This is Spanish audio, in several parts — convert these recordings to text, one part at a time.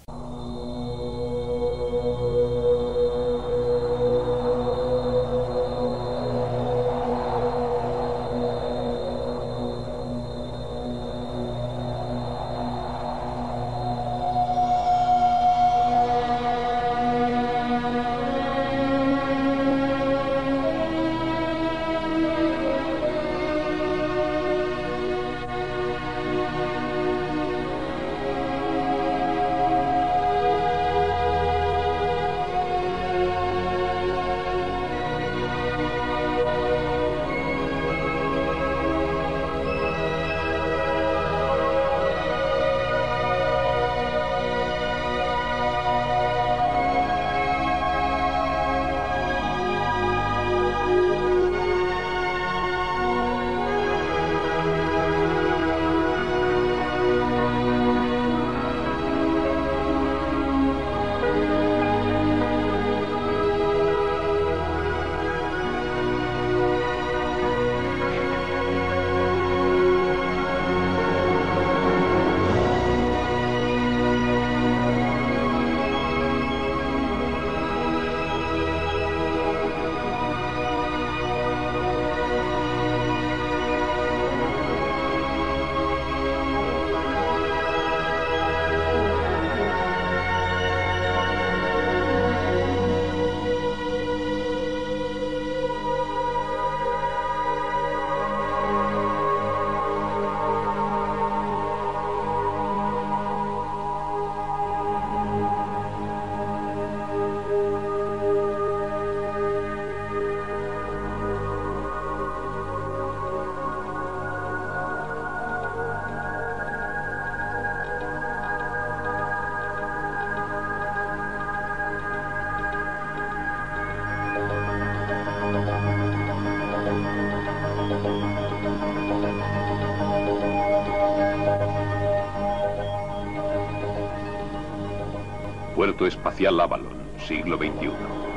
Puerto Espacial Avalon, siglo XXI.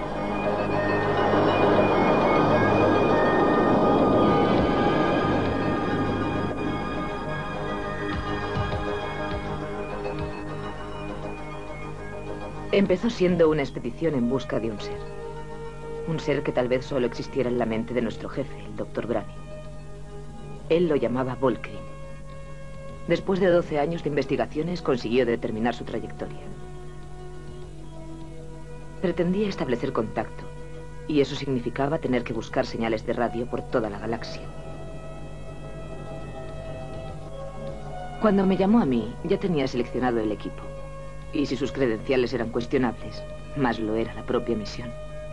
Empezó siendo una expedición en busca de un ser. Un ser que tal vez solo existiera en la mente de nuestro jefe, el Dr. Branning. Él lo llamaba Volkrin. Después de 12 años de investigaciones, consiguió determinar su trayectoria. Pretendía establecer contacto, y eso significaba tener que buscar señales de radio por toda la galaxia. Cuando me llamó a mí, ya tenía seleccionado el equipo. Y si sus credenciales eran cuestionables, más lo era la propia misión.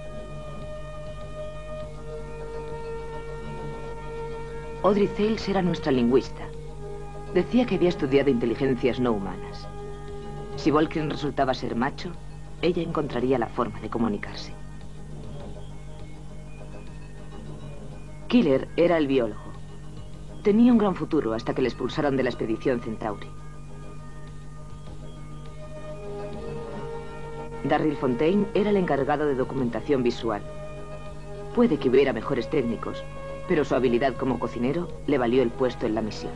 Audrey Thales era nuestra lingüista. Decía que había estudiado inteligencias no humanas. Si Volkrin resultaba ser macho, ella encontraría la forma de comunicarse. Killer era el biólogo. Tenía un gran futuro hasta que le expulsaron de la expedición Centauri. Darryl Fontaine era el encargado de documentación visual. Puede que hubiera mejores técnicos, pero su habilidad como cocinero le valió el puesto en la misión.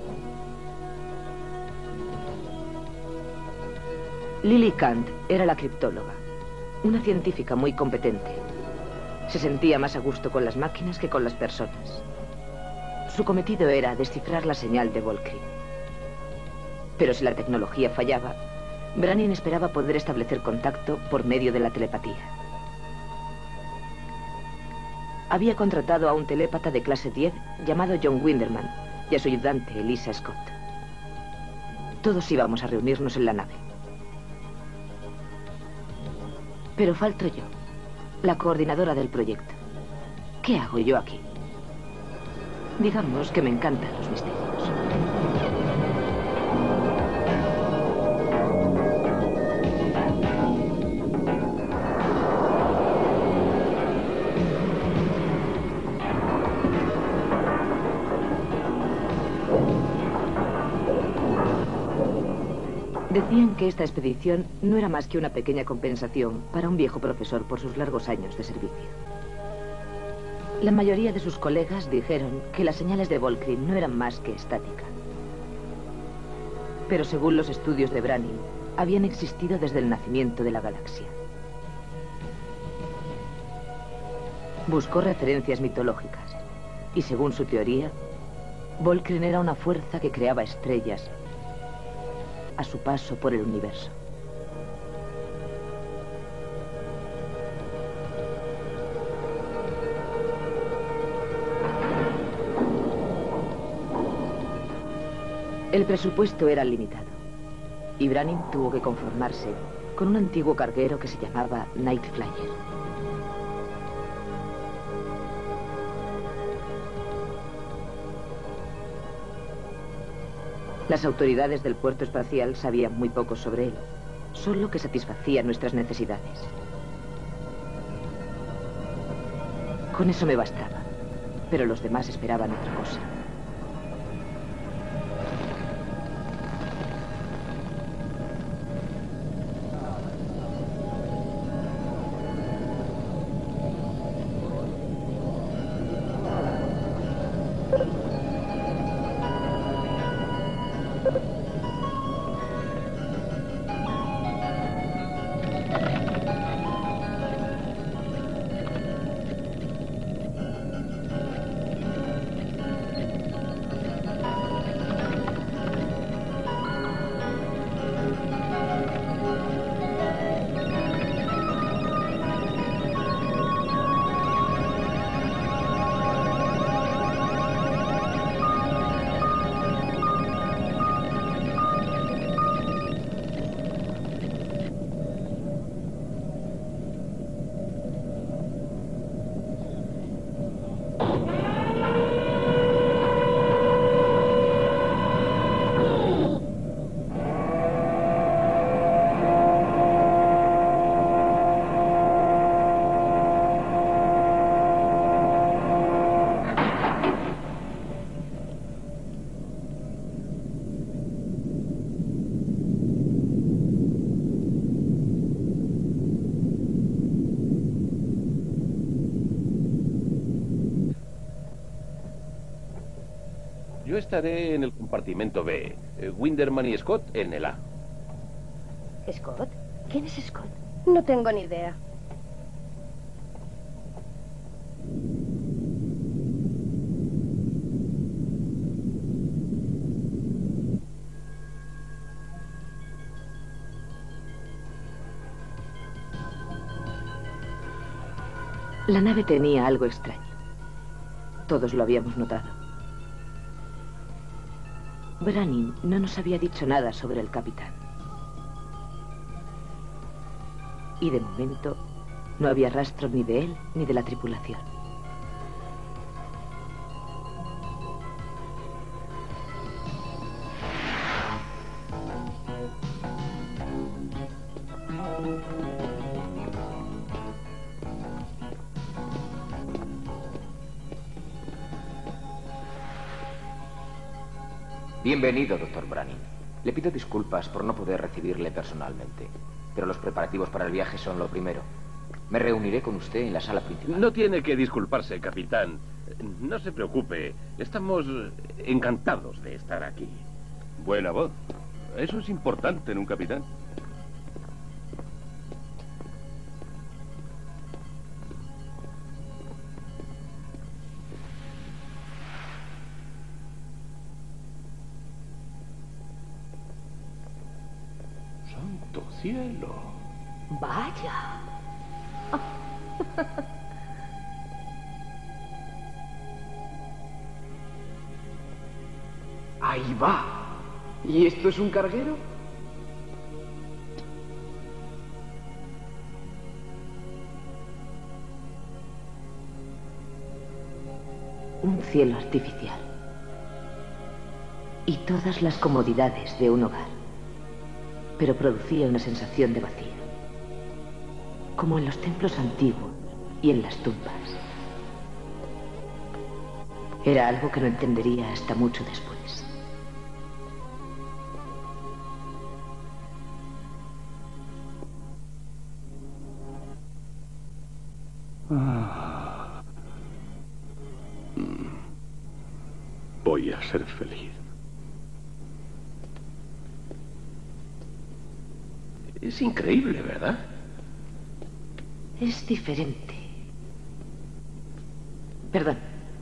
Lily Kant era la criptóloga, una científica muy competente. Se sentía más a gusto con las máquinas que con las personas. Su cometido era descifrar la señal de Volkrin. Pero si la tecnología fallaba, Branning esperaba poder establecer contacto por medio de la telepatía. Había contratado a un telépata de clase 10 llamado John Winderman y a su ayudante, Elisa Scott. Todos íbamos a reunirnos en la nave. Pero falto yo, la coordinadora del proyecto. ¿Qué hago yo aquí? Digamos que me encantan los misterios. Decían que esta expedición no era más que una pequeña compensación para un viejo profesor por sus largos años de servicio. La mayoría de sus colegas dijeron que las señales de Volkrin no eran más que estática. Pero según los estudios de Branning, habían existido desde el nacimiento de la galaxia. Buscó referencias mitológicas y, según su teoría, Volkrin era una fuerza que creaba estrellas a su paso por el universo. El presupuesto era limitado y Brannin tuvo que conformarse con un antiguo carguero que se llamaba Night Flyer. Las autoridades del puerto espacial sabían muy poco sobre él, solo que satisfacía nuestras necesidades. Con eso me bastaba, pero los demás esperaban otra cosa. Yo estaré en el compartimento B. Winderman y Scott en el A. ¿Scott? ¿Quién es Scott? No tengo ni idea. La nave tenía algo extraño. Todos lo habíamos notado. Brannin no nos había dicho nada sobre el capitán. Y de momento no había rastro ni de él ni de la tripulación. Bienvenido, Dr. Brannin. Le pido disculpas por no poder recibirle personalmente, pero los preparativos para el viaje son lo primero. Me reuniré con usted en la sala principal. No tiene que disculparse, capitán. No se preocupe. Estamos encantados de estar aquí. Buena voz. Eso es importante en un capitán. ¡Santo cielo! Vaya. Ahí va. ¿Y esto es un carguero? Un cielo artificial. Y todas las comodidades de un hogar. Pero producía una sensación de vacío. Como en los templos antiguos y en las tumbas. Era algo que no entendería hasta mucho después. Voy a ser feliz. Es increíble, ¿verdad? Es diferente. Perdón.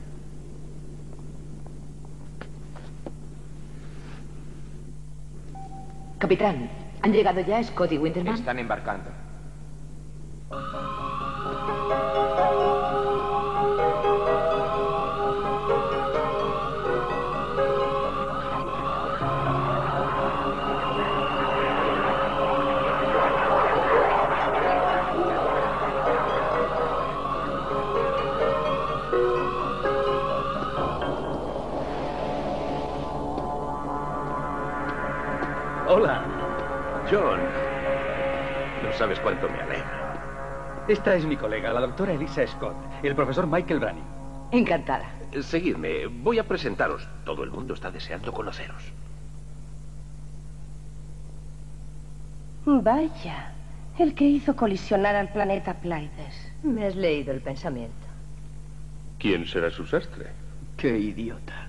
Capitán, ¿han llegado ya Scott y Winterman? Están embarcando. Hola, John. No sabes cuánto me alegra. Esta es mi colega, la doctora Elisa Scott, y el profesor Michael Branning. Encantada. Seguidme, voy a presentaros. Todo el mundo está deseando conoceros. Vaya, el que hizo colisionar al planeta Pleiades. Me has leído el pensamiento. ¿Quién será su sastre? ¡Qué idiota!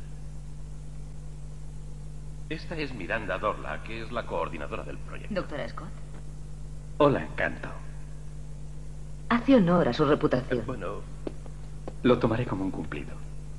Esta es Miranda Dorla, que es la coordinadora del proyecto. Doctora Scott. Hola, Encanto. Hace honor a su reputación. Bueno, Lo tomaré como un cumplido.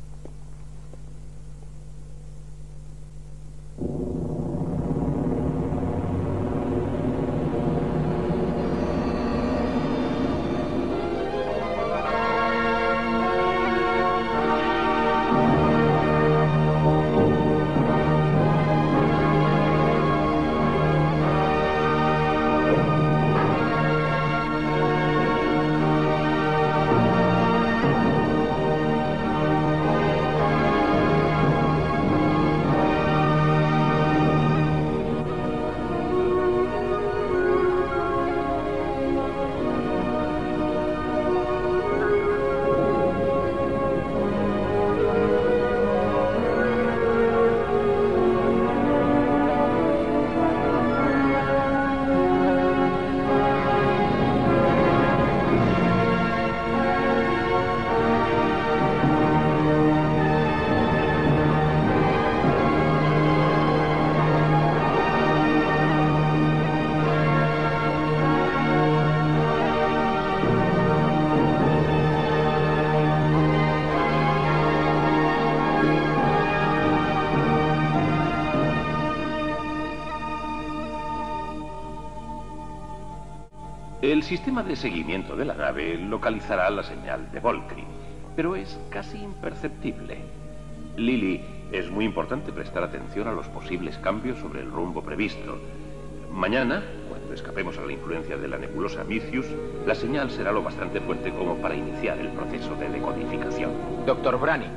el sistema de seguimiento de la nave localizará la señal de Volkrin, pero es casi imperceptible. Lily, es muy importante prestar atención a los posibles cambios sobre el rumbo previsto. Mañana, cuando escapemos a la influencia de la nebulosa Micius, la señal será lo bastante fuerte como para iniciar el proceso de decodificación. Doctor Branning.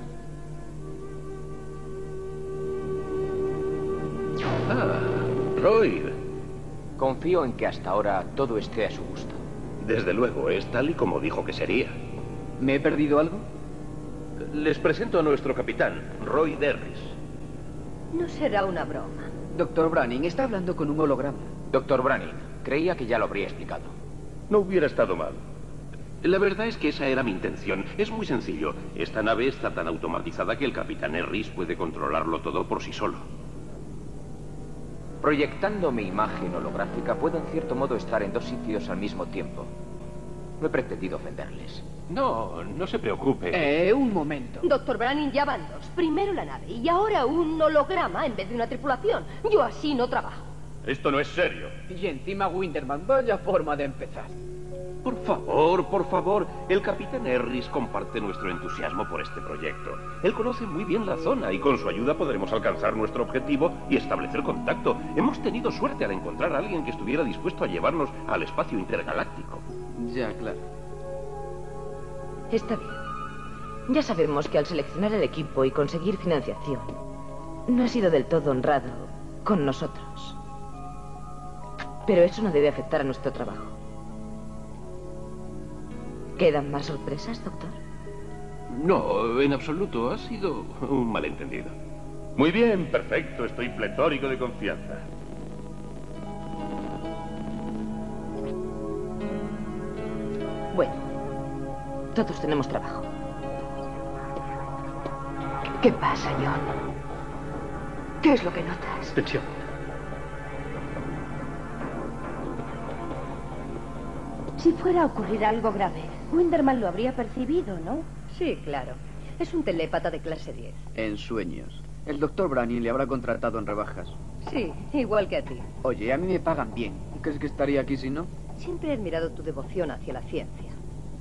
Ah, Royd. Confío en que hasta ahora todo esté a su gusto. Desde luego, es tal y como dijo que sería. ¿Me he perdido algo? Les presento a nuestro capitán, Roy Derris. No será una broma. Doctor Branning, está hablando con un holograma. Doctor Branning, creía que ya lo habría explicado. No hubiera estado mal. La verdad es que esa era mi intención. Es muy sencillo. Esta nave está tan automatizada que el capitán Herris puede controlarlo todo por sí solo. Proyectando mi imagen holográfica, puedo en cierto modo estar en dos sitios al mismo tiempo. No he pretendido ofenderles. No, no se preocupe. Un momento. Doctor Branning, ya van dos. Primero la nave y ahora un holograma en vez de una tripulación. Yo así no trabajo. Esto no es serio. Y encima Winterman, vaya forma de empezar. Por favor, por favor. El capitán Herris comparte nuestro entusiasmo por este proyecto. Él conoce muy bien la zona y con su ayuda podremos alcanzar nuestro objetivo y establecer contacto. Hemos tenido suerte al encontrar a alguien que estuviera dispuesto a llevarnos al espacio intergaláctico. Ya, claro. Está bien. Ya sabemos que al seleccionar el equipo y conseguir financiación, no ha sido del todo honrado con nosotros. Pero eso no debe afectar a nuestro trabajo. ¿Quedan más sorpresas, doctor? No, en absoluto. Ha sido un malentendido. Muy bien, perfecto. Estoy pletórico de confianza. Bueno, todos tenemos trabajo. ¿Qué pasa, John? ¿Qué es lo que notas? Tensión. Si fuera a ocurrir algo grave, Winderman lo habría percibido, ¿no? Sí, claro. Es un telépata de clase 10. En sueños. El doctor Branning le habrá contratado en rebajas. Sí, igual que a ti. Oye, a mí me pagan bien. ¿Crees que estaría aquí si no? Siempre he admirado tu devoción hacia la ciencia.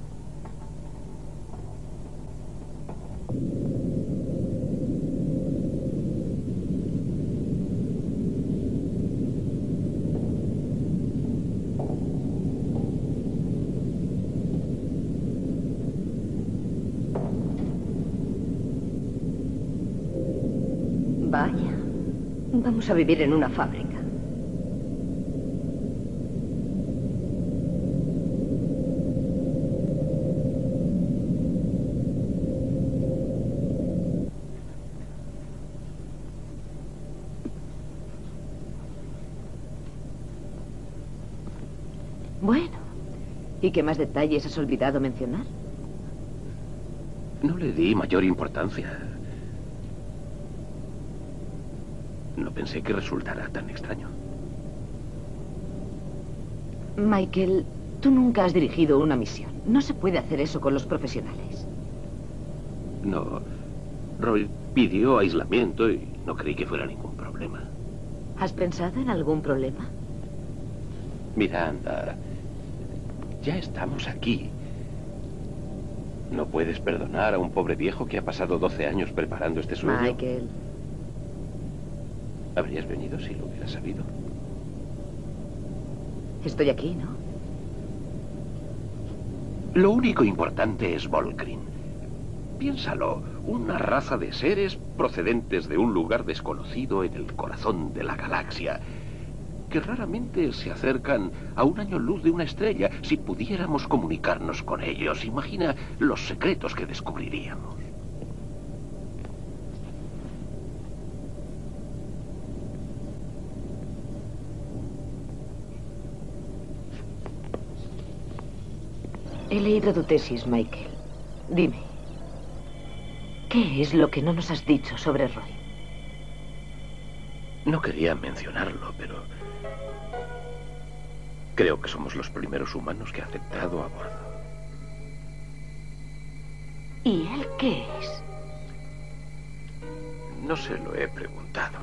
Vaya, vamos a vivir en una fábrica. Bueno, ¿y qué más detalles has olvidado mencionar? No le di mayor importancia. No pensé que resultara tan extraño. Michael, tú nunca has dirigido una misión. No se puede hacer eso con los profesionales. No. Roy pidió aislamiento y no creí que fuera ningún problema. ¿Has pensado en algún problema? Miranda, ya estamos aquí. ¿No puedes perdonar a un pobre viejo que ha pasado 12 años preparando este sueño? Michael. ¿Habrías venido si lo hubieras sabido? Estoy aquí, ¿no? Lo único importante es Volkrin. Piénsalo, una raza de seres procedentes de un lugar desconocido en el corazón de la galaxia, que raramente se acercan a un año luz de una estrella. Si pudiéramos comunicarnos con ellos, imagina los secretos que descubriríamos. He leído tu tesis, Michael. Dime, ¿qué es lo que no nos has dicho sobre Roy? No quería mencionarlo, pero creo que somos los primeros humanos que ha aceptado a bordo. ¿Y él qué es? No se lo he preguntado.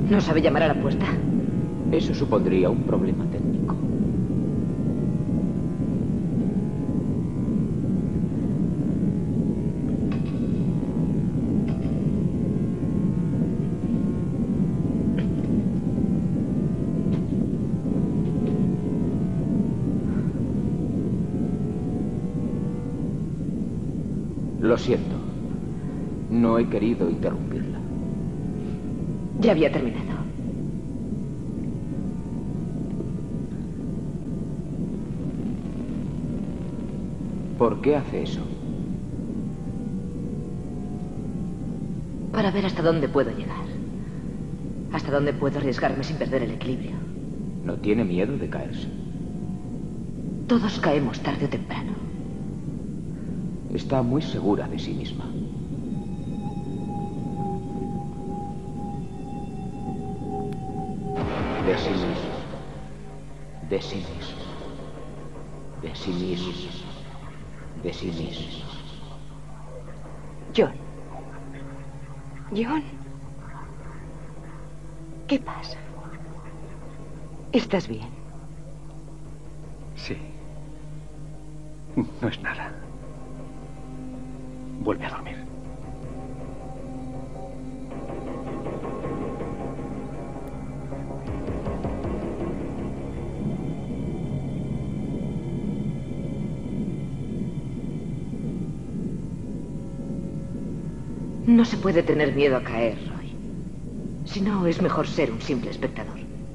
¿No sabe llamar a la puerta? Eso supondría un problema técnico. Lo siento. No he querido interrumpirla. Ya había terminado. ¿Por qué hace eso? Para ver hasta dónde puedo llegar. Hasta dónde puedo arriesgarme sin perder el equilibrio. ¿No tiene miedo de caerse? Todos caemos tarde o temprano. Está muy segura de sí misma. De sí misma. De sí misma. De sí misma. De sí misma. John. John. ¿Qué pasa? ¿Estás bien? Sí. No es nada. Vuelve a dormir. No se puede tener miedo a caer, Roy. Si no, es mejor ser un simple espectador.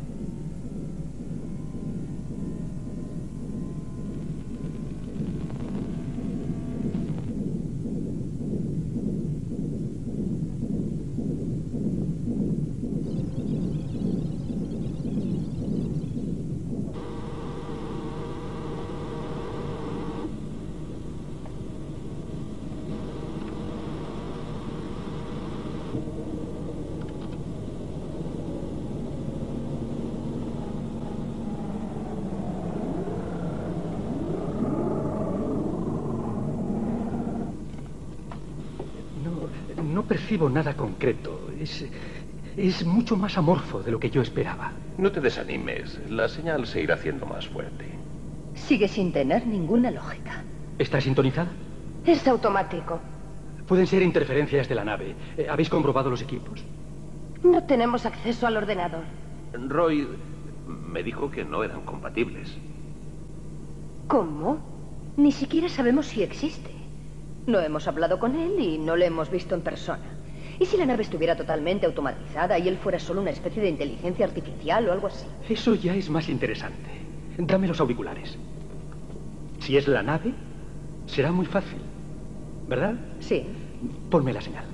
No percibo nada concreto. Es mucho más amorfo de lo que yo esperaba. No te desanimes. La señal se irá haciendo más fuerte. Sigue sin tener ninguna lógica. ¿Está sintonizada? Es automático. Pueden ser interferencias de la nave. ¿Habéis comprobado los equipos? No tenemos acceso al ordenador. Roy me dijo que no eran compatibles. ¿Cómo? Ni siquiera sabemos si existe. No hemos hablado con él y no le hemos visto en persona. ¿Y si la nave estuviera totalmente automatizada y él fuera solo una especie de inteligencia artificial o algo así? Eso ya es más interesante. Dame los auriculares. Si es la nave, será muy fácil. ¿Verdad? Sí. Ponme la señal.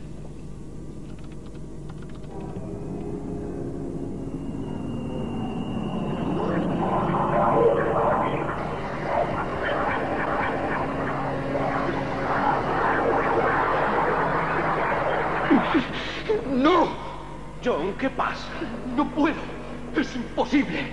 ¡No! John, ¿qué pasa? No puedo. Es imposible.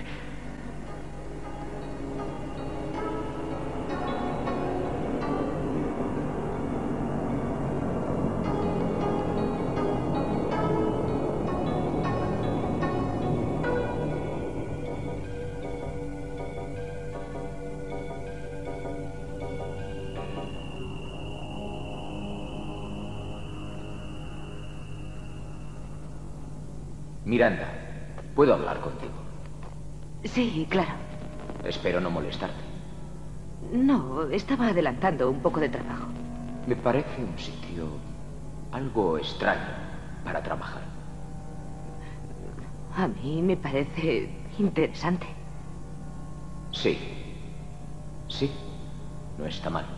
Miranda, ¿puedo hablar contigo? Sí, claro. Espero no molestarte. No, estaba adelantando un poco de trabajo. Me parece un sitio algo extraño para trabajar. A mí me parece interesante. Sí. Sí. No está mal.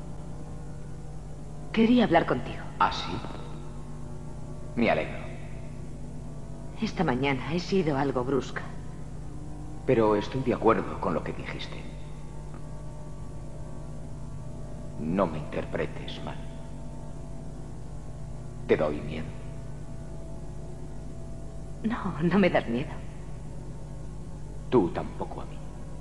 Quería hablar contigo. ¿Ah, sí? Me alegro. Esta mañana he sido algo brusca. Pero estoy de acuerdo con lo que dijiste. No me interpretes mal. Te doy miedo. No, no me das miedo. Tú tampoco a mí.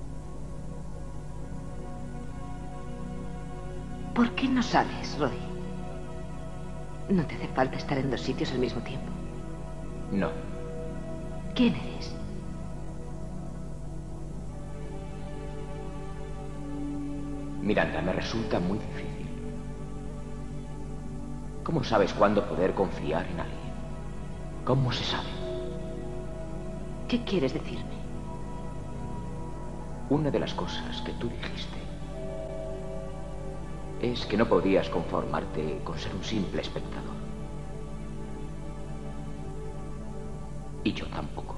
¿Por qué no sales, Roy? No te hace falta estar en dos sitios al mismo tiempo. No. ¿Quién eres? Miranda, me resulta muy difícil. ¿Cómo sabes cuándo poder confiar en alguien? ¿Cómo se sabe? ¿Qué quieres decirme? Una de las cosas que tú dijiste es que no podías conformarte con ser un simple espectador. Y yo tampoco.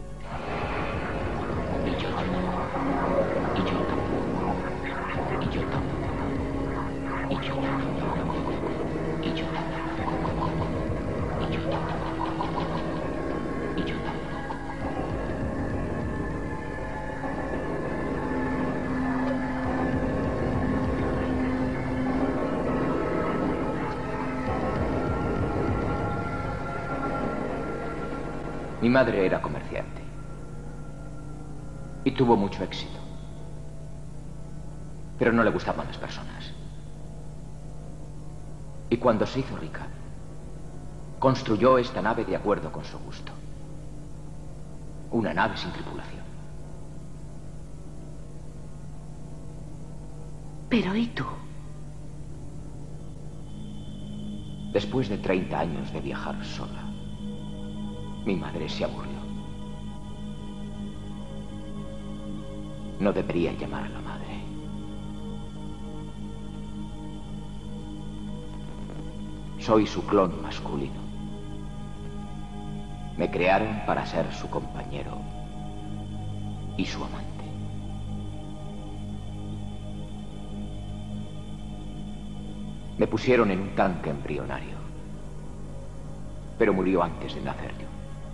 Y yo tampoco. Y yo tampoco. Y yo tampoco. Y yo tampoco. Y yo tampoco. Y yo tampoco. Y yo tampoco. Mi madre era comerciante y tuvo mucho éxito, pero no le gustaban las personas. Y cuando se hizo rica, construyó esta nave de acuerdo con su gusto. Una nave sin tripulación. Pero ¿y tú? Después de 30 años de viajar sola, mi madre se aburrió. No debería llamarla madre. Soy su clon masculino. Me crearon para ser su compañero y su amante. Me pusieron en un tanque embrionario, pero murió antes de nacer yo.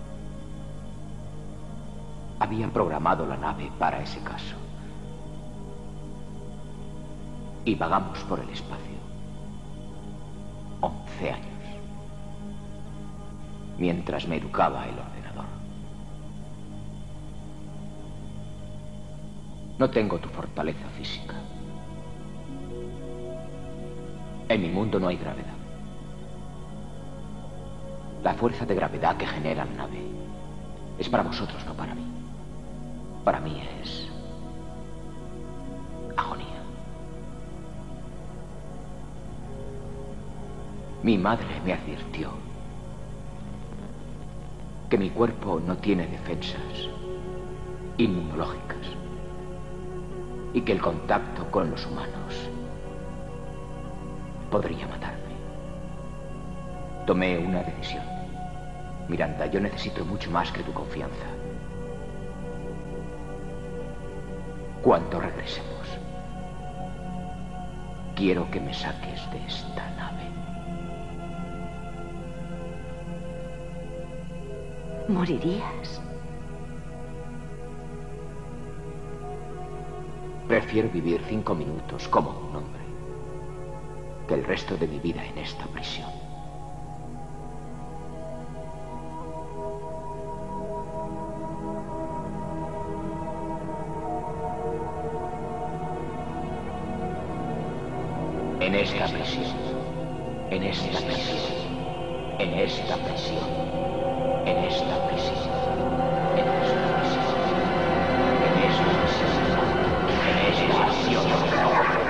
Había programado la nave para ese caso. Y vagamos por el espacio 11 años, mientras me educaba el ordenador. No tengo tu fortaleza física. En mi mundo no hay gravedad. La fuerza de gravedad que genera la nave es para vosotros, no para mí. Para mí es agonía. Mi madre me advirtió que mi cuerpo no tiene defensas inmunológicas y que el contacto con los humanos podría matarme. Tomé una decisión. Miranda, yo necesito mucho más que tu confianza. Cuando regresemos, quiero que me saques de esta nave. ¿Morirías? Prefiero vivir 5 minutos como un hombre que el resto de mi vida en esta prisión. En esta prisión, en esta prisión, en esta prisión, en esta prisión, en esta prisión, en esta prisión, en esta prisión.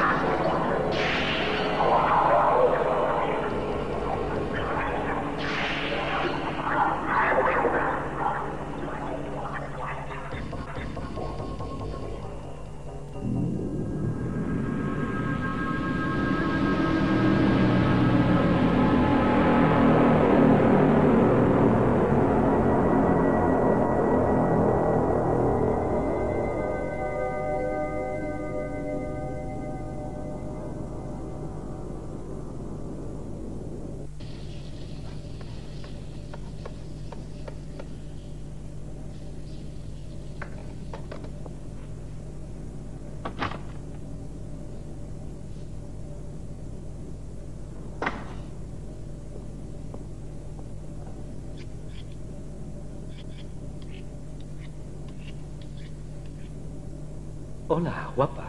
Hola, guapa.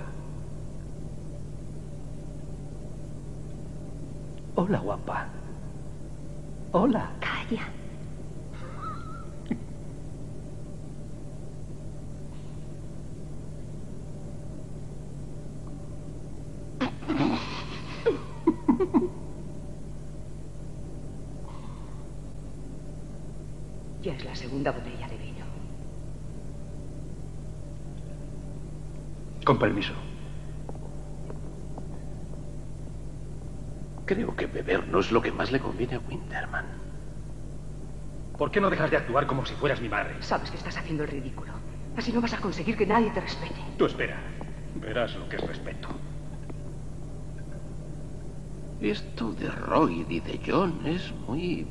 Hola, guapa. Hola. Calla. Ya es la segunda botella de vino. Con permiso. Creo que beber no es lo que más le conviene a Winterman. ¿Por qué no dejas de actuar como si fueras mi madre? Sabes que estás haciendo el ridículo. Así no vas a conseguir que nadie te respete. Tú espera. Verás lo que es respeto. Esto de Royd y de John es muy...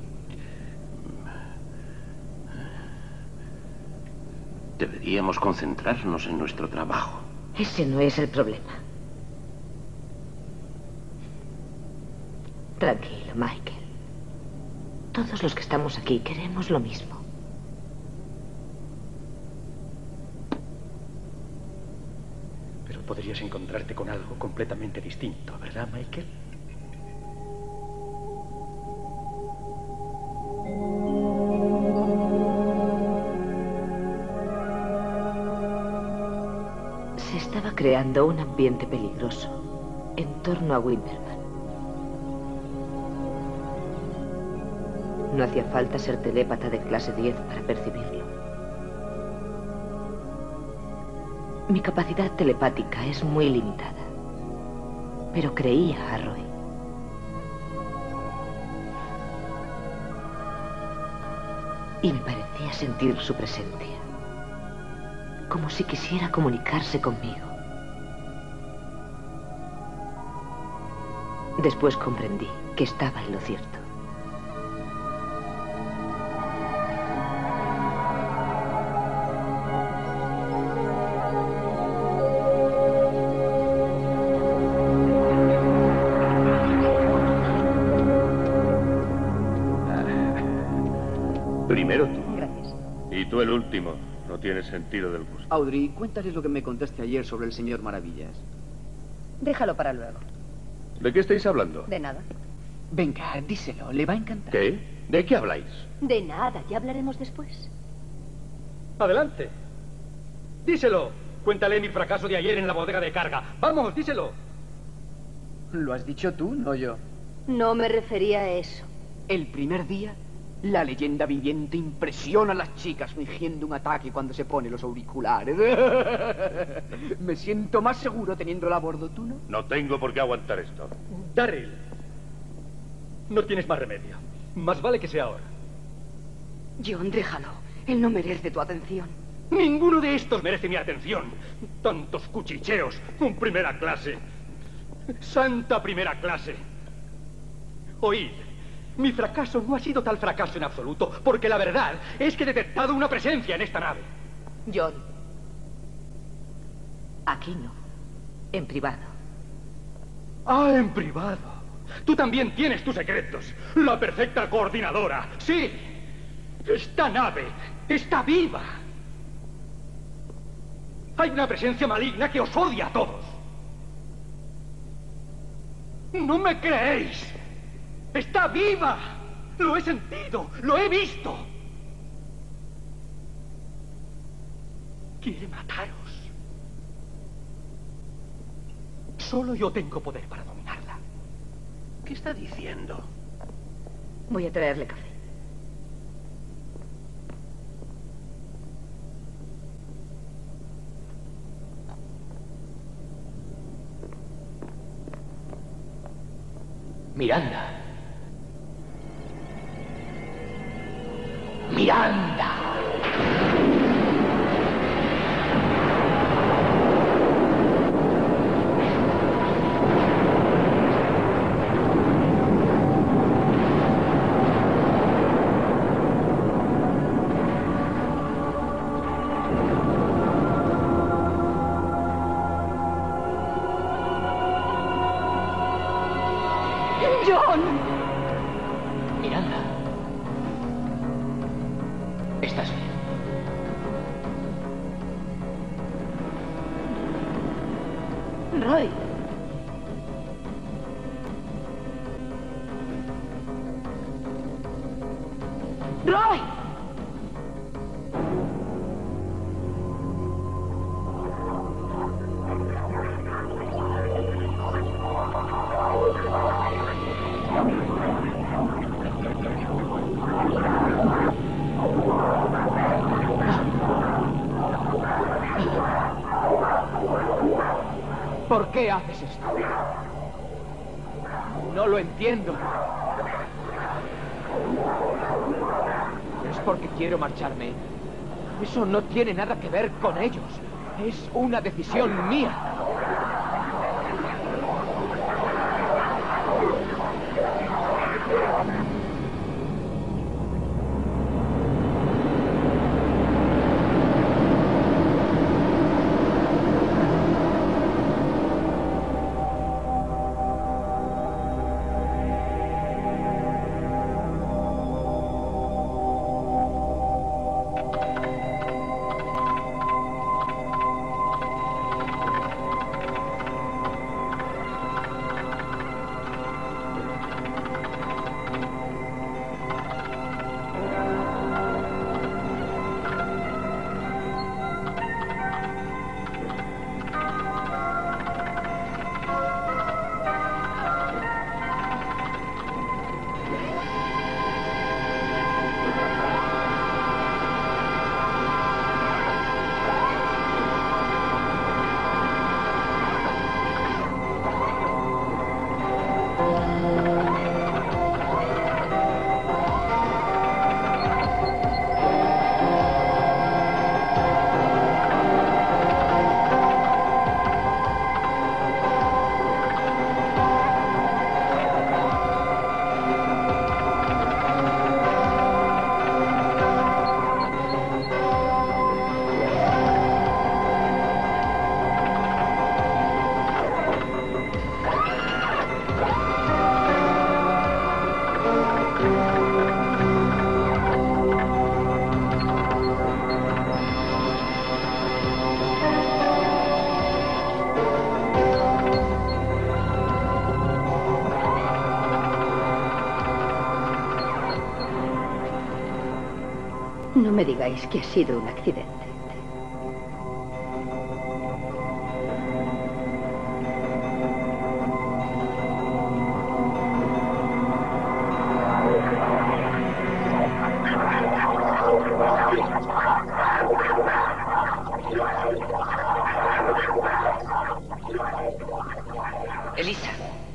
Deberíamos concentrarnos en nuestro trabajo. Ese no es el problema. Tranquilo, Michael. Todos los que estamos aquí queremos lo mismo. Pero podrías encontrarte con algo completamente distinto, ¿verdad, Michael? Se estaba creando un ambiente peligroso en torno a Winterman. No hacía falta ser telépata de clase 10 para percibirlo. Mi capacidad telepática es muy limitada, pero creía a Roy. Y me parecía sentir su presencia, como si quisiera comunicarse conmigo. Después comprendí que estaba en lo cierto. Primero tú. Gracias. Y tú el último. No tienes sentido del gusto. Audrey, cuéntales lo que me contaste ayer sobre el señor Maravillas. Déjalo para luego. ¿De qué estáis hablando? De nada. Venga, díselo, le va a encantar. ¿Qué? ¿De qué habláis? De nada, ya hablaremos después. Adelante. Díselo. Cuéntale mi fracaso de ayer en la bodega de carga. Vamos, díselo. Lo has dicho tú, no yo. No me refería a eso. El primer día, la leyenda viviente impresiona a las chicas fingiendo un ataque cuando se pone los auriculares. Me siento más seguro teniéndola a bordo, ¿tú no? No tengo por qué aguantar esto. Darryl. No tienes más remedio. Más vale que sea ahora. John, déjalo. Él no merece tu atención. Ninguno de estos merece mi atención. Tantos cuchicheos. Un primera clase. Santa primera clase. Oíd. Mi fracaso no ha sido tal fracaso en absoluto, porque la verdad es que he detectado una presencia en esta nave. John. Aquí no. En privado. Ah, en privado. Tú también tienes tus secretos. La perfecta coordinadora. Sí. Esta nave está viva. Hay una presencia maligna que os odia a todos. ¿No me creéis? ¡Está viva! ¡Lo he sentido! ¡Lo he visto! Quiere mataros. Solo yo tengo poder para dominarla. ¿Qué está diciendo? Voy a traerle café. Miranda. Miranda. ¡John! Miranda. ¿Estás bien? Roy. ¡Roy! qué haces esto? No lo entiendo. Es porque quiero marcharme. Eso no tiene nada que ver con ellos. Es una decisión mía. No me digáis que ha sido un accidente. Elisa.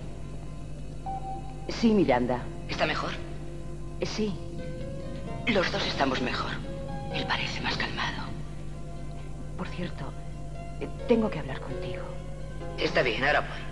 Sí, Miranda. ¿Está mejor? Sí. Los dos estamos mejor. Él parece más calmado. Por cierto, tengo que hablar contigo. Está bien, ahora voy.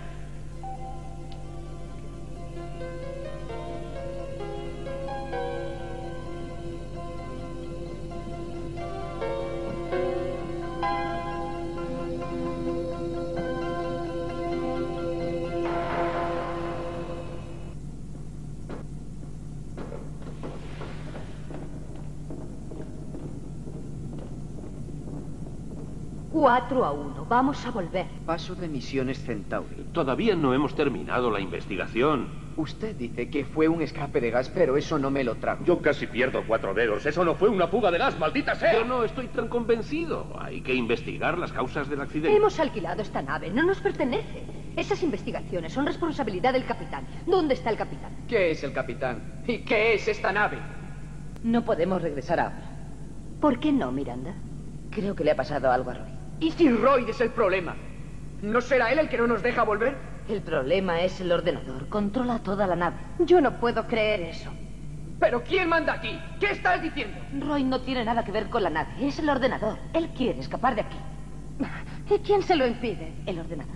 Cuatro a 1. Vamos a volver. Paso de misiones Centauri. Todavía no hemos terminado la investigación. Usted dice que fue un escape de gas, pero eso no me lo trago. Yo casi pierdo 4 dedos. Eso no fue una fuga de gas, maldita sea. Yo no estoy tan convencido. Hay que investigar las causas del accidente. Hemos alquilado esta nave. No nos pertenece. Esas investigaciones son responsabilidad del capitán. ¿Dónde está el capitán? ¿Qué es el capitán? ¿Y qué es esta nave? No podemos regresar ahora. ¿Por qué no, Miranda? Creo que le ha pasado algo a Roy. ¿Y si Roy es el problema? ¿No será él el que no nos deja volver? El problema es el ordenador. Controla toda la nave. Yo no puedo creer eso. ¿Pero quién manda aquí? ¿Qué estás diciendo? Roy no tiene nada que ver con la nave. Es el ordenador. Él quiere escapar de aquí. ¿Y quién se lo impide? El ordenador.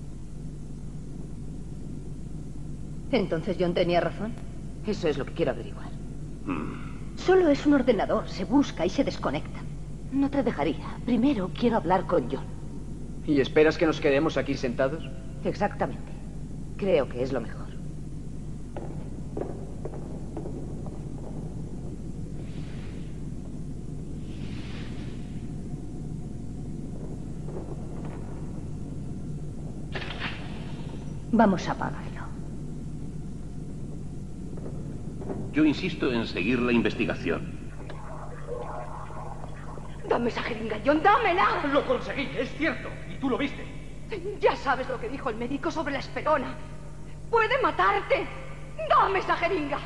Entonces John tenía razón. Eso es lo que quiero averiguar. Solo es un ordenador. Se busca y se desconecta. No te dejaría. Primero quiero hablar con John. ¿Y esperas que nos quedemos aquí sentados? Exactamente. Creo que es lo mejor. Vamos a apagarlo. Yo insisto en seguir la investigación. Dame esa jeringa, John, dámela. Lo conseguí, es cierto. Y tú lo viste. Ya sabes lo que dijo el médico sobre la esperona. Puede matarte. Dame esa jeringa.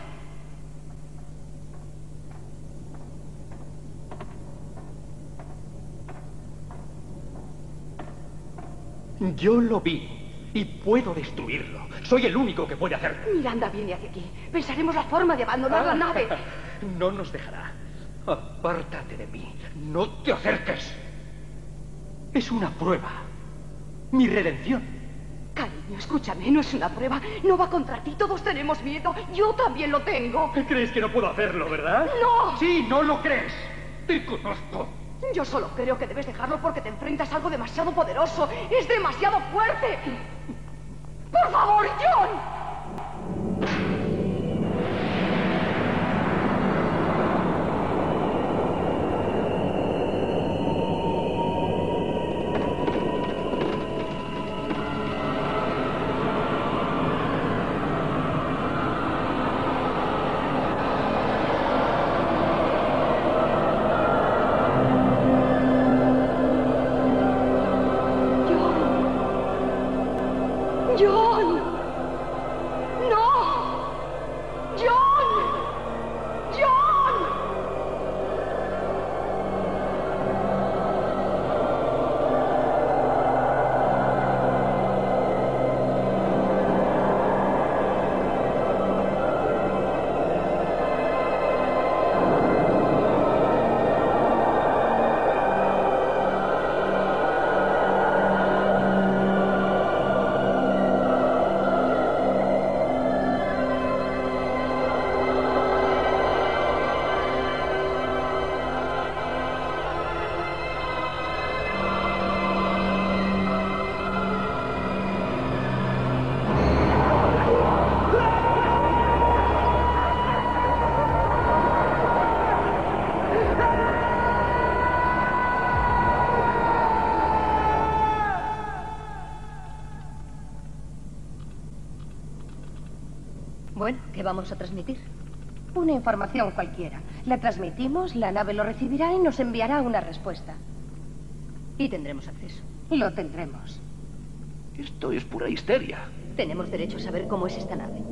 Yo lo vi. Y puedo destruirlo. Soy el único que puede hacerlo. Miranda viene hacia aquí. Pensaremos la forma de abandonar la nave. No nos dejará. Apártate de mí. No te acerques. Es una prueba. Mi redención. Cariño, escúchame, no es una prueba. No va contra ti, todos tenemos miedo. Yo también lo tengo. ¿Crees que no puedo hacerlo, verdad? ¡No! Sí, no lo crees. Te conozco. Yo solo creo que debes dejarlo porque te enfrentas a algo demasiado poderoso. ¡Es demasiado fuerte! ¡Por favor, John! ¡John! ¡No! ¡John! ¡John! Bueno, ¿qué vamos a transmitir? Una información cualquiera. La transmitimos, la nave lo recibirá y nos enviará una respuesta. Y tendremos acceso. Lo tendremos. Esto es pura histeria. Tenemos derecho a saber cómo es esta nave.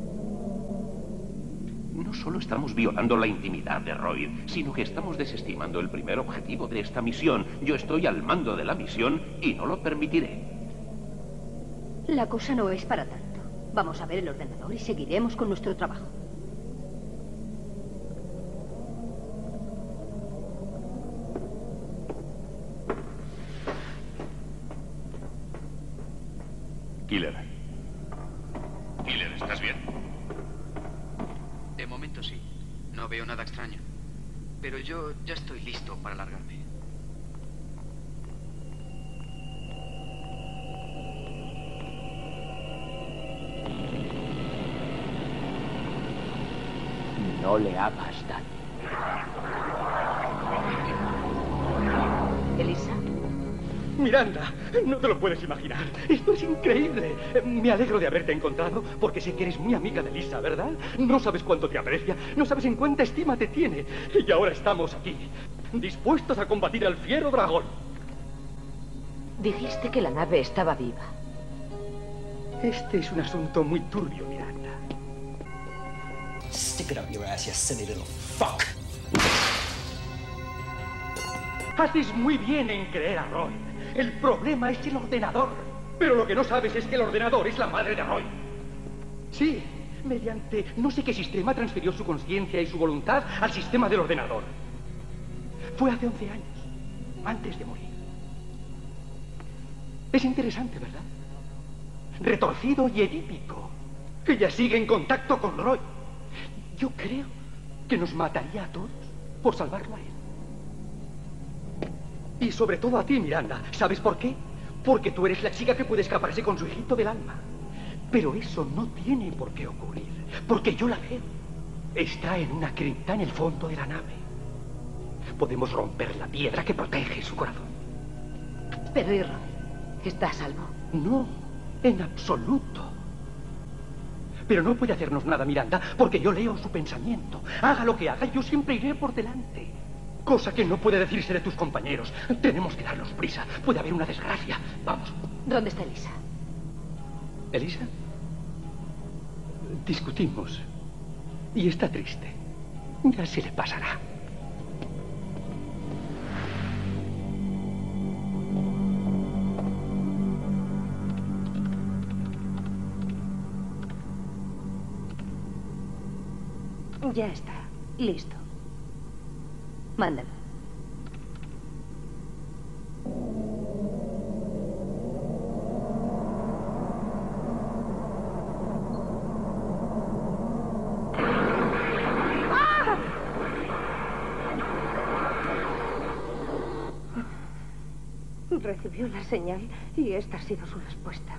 No solo estamos violando la intimidad de Royd, sino que estamos desestimando el primer objetivo de esta misión. Yo estoy al mando de la misión y no lo permitiré. La cosa no es para tanto. Vamos a ver el ordenador y seguiremos con nuestro trabajo. Killer. Killer, ¿estás bien? De momento sí. No veo nada extraño. Pero yo ya estoy listo para largarme. No le hagas daño. ¿Elisa? Miranda, no te lo puedes imaginar. Esto es increíble. Me alegro de haberte encontrado porque sé que eres muy amiga de Lisa, ¿verdad? No sabes cuánto te aprecia, no sabes en cuánta estima te tiene. Y ahora estamos aquí, dispuestos a combatir al fiero dragón. Dijiste que la nave estaba viva. Este es un asunto muy turbio, Miranda. Stick it up your ass, you silly little fuck. Haces muy bien en creer a Roy. El problema es el ordenador. Pero lo que no sabes es que el ordenador es la madre de Roy. Sí, mediante no sé qué sistema transfirió su conciencia y su voluntad al sistema del ordenador. Fue hace 11 años, antes de morir. Es interesante, ¿verdad? Retorcido y edípico. Ella sigue en contacto con Roy. Yo creo que nos mataría a todos por salvarlo a él. Y sobre todo a ti, Miranda. ¿Sabes por qué? Porque tú eres la chica que puede escaparse con su hijito del alma. Pero eso no tiene por qué ocurrir. Porque yo la veo. Está en una cripta en el fondo de la nave. Podemos romper la piedra que protege su corazón. Pero ¿y Roy? ¿Está a salvo? No, en absoluto. Pero no puede hacernos nada, Miranda, porque yo leo su pensamiento. Haga lo que haga, yo siempre iré por delante. Cosa que no puede decirse de tus compañeros. Tenemos que darnos prisa. Puede haber una desgracia. Vamos. ¿Dónde está Elisa? ¿Elisa? Discutimos. Y está triste. Ya se le pasará. Ya está. Listo. Mándalo. Recibió la señal y esta ha sido su respuesta.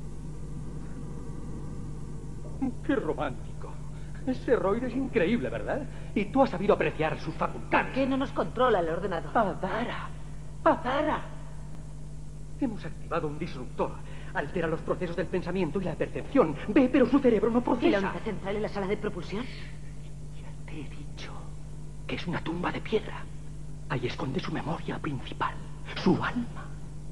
¡Qué romántico! Ese Royd es increíble, ¿verdad? Y tú has sabido apreciar sus facultades. ¿Por qué no nos controla el ordenador? ¡Adara! ¡Adara! Hemos activado un disruptor. Altera los procesos del pensamiento y la percepción. Ve, pero su cerebro no procesa. ¿Y la unidad central en la sala de propulsión? Ya te he dicho que es una tumba de piedra. Ahí esconde su memoria principal, su alma.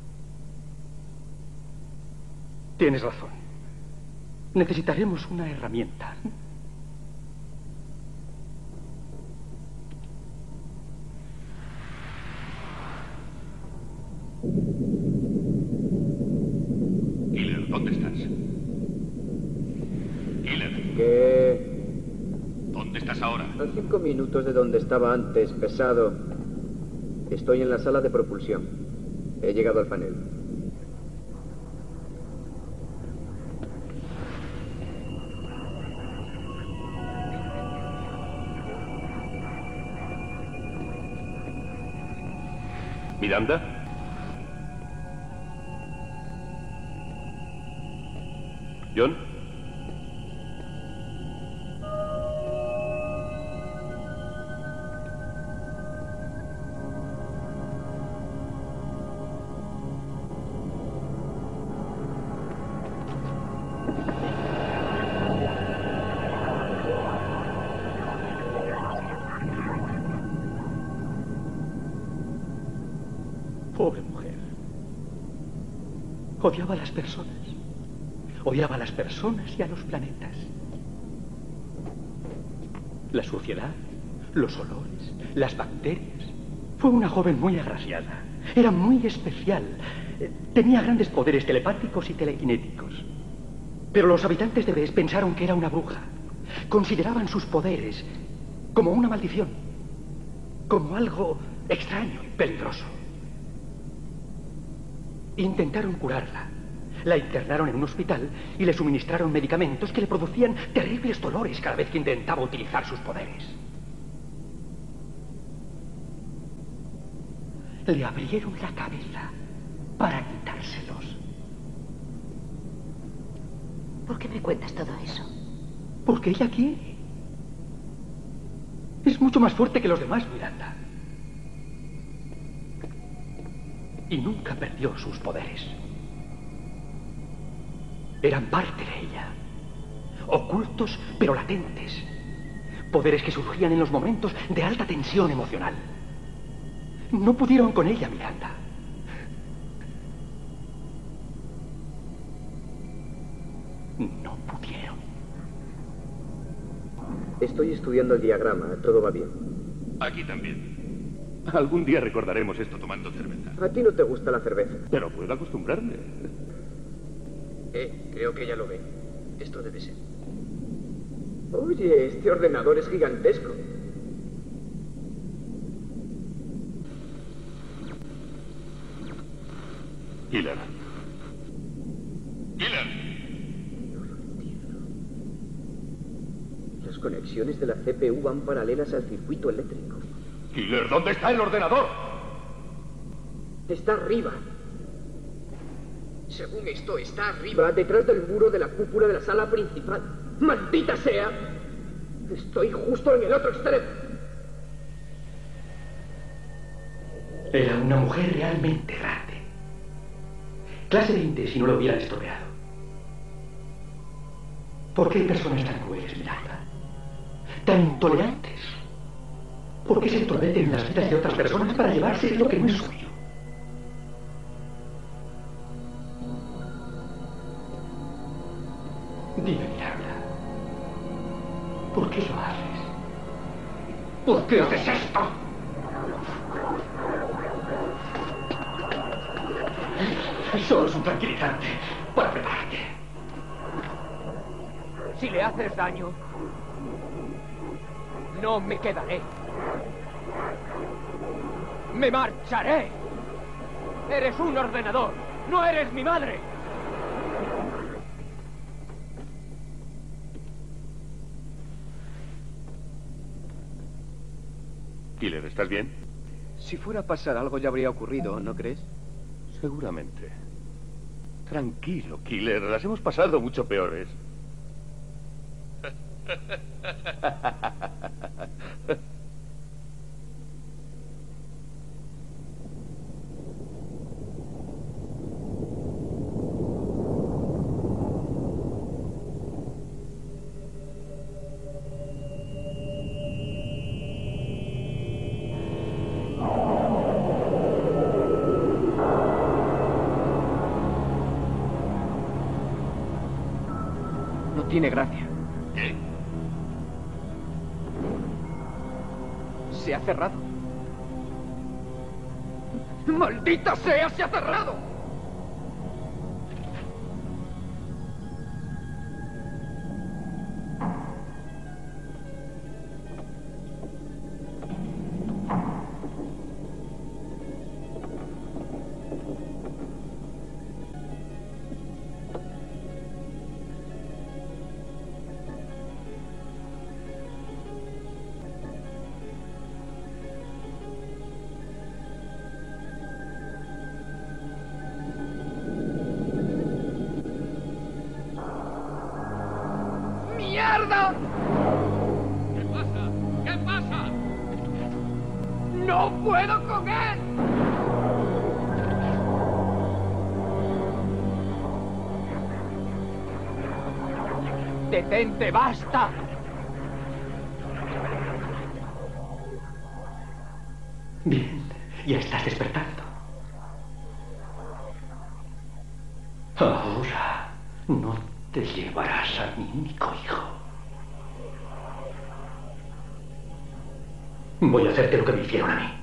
Tienes razón. Necesitaremos una herramienta. Killer, ¿dónde estás? Killer. ¿Qué? ¿Dónde estás ahora? A 5 minutos de donde estaba antes, pesado. Estoy en la sala de propulsión. He llegado al panel. ¿Miranda? ¿John? Pobre mujer. Odiaba a las personas. Odiaba a las personas y a los planetas. La suciedad, los olores, las bacterias. Fue una joven muy agraciada. Era muy especial. Tenía grandes poderes telepáticos y telequinéticos. Pero los habitantes de Bes pensaron que era una bruja. Consideraban sus poderes como una maldición. Como algo extraño y peligroso. Intentaron curarla. La internaron en un hospital y le suministraron medicamentos que le producían terribles dolores cada vez que intentaba utilizar sus poderes. Le abrieron la cabeza para quitárselos. ¿Por qué me cuentas todo eso? Porque ella quiere. Es mucho más fuerte que los demás, Miranda. Y nunca perdió sus poderes. Eran parte de ella. Ocultos, pero latentes. Poderes que surgían en los momentos de alta tensión emocional. No pudieron con ella, Miranda. No pudieron. Estoy estudiando el diagrama. Todo va bien. Aquí también. Algún día recordaremos esto tomando cerveza. A ti no te gusta la cerveza. Pero puedo acostumbrarme. Creo que ya lo ve. Esto debe ser. Oye, este ordenador es gigantesco. Killer. Killer. Las conexiones de la CPU van paralelas al circuito eléctrico. Killer, ¿dónde está el ordenador? Está arriba. Según esto, está arriba, detrás del muro de la cúpula de la sala principal. ¡Maldita sea! Estoy justo en el otro extremo. Era una mujer realmente grande. Clase 20 si no lo hubieran estropeado. ¿Por qué hay personas tan crueles, Miranda? Tan intolerantes. ¿Por qué se entrometen en las vidas de otras personas para llevarse lo que no es suyo? Dime, Miranda, ¿por qué lo haces? ¿Por qué haces esto? Solo es un tranquilizante para prepararte. Si le haces daño, No me quedaré. ¡Me marcharé! ¡Eres un ordenador! ¡No eres mi madre! Killer, ¿estás bien? Si fuera a pasar algo ya habría ocurrido, ¿no crees? Seguramente. Tranquilo, Killer. Las hemos pasado mucho peores. No tiene gracia. ¿Qué? Se ha cerrado. ¡Maldita sea! ¡Se ha cerrado! ¡Mierda! ¿Qué pasa? ¿Qué pasa? ¡No puedo con él! ¡Detente, basta! Bien, ya estás despertando. Ahora no te llevarás a mi único hijo. Voy a hacerte lo que me hicieron a mí.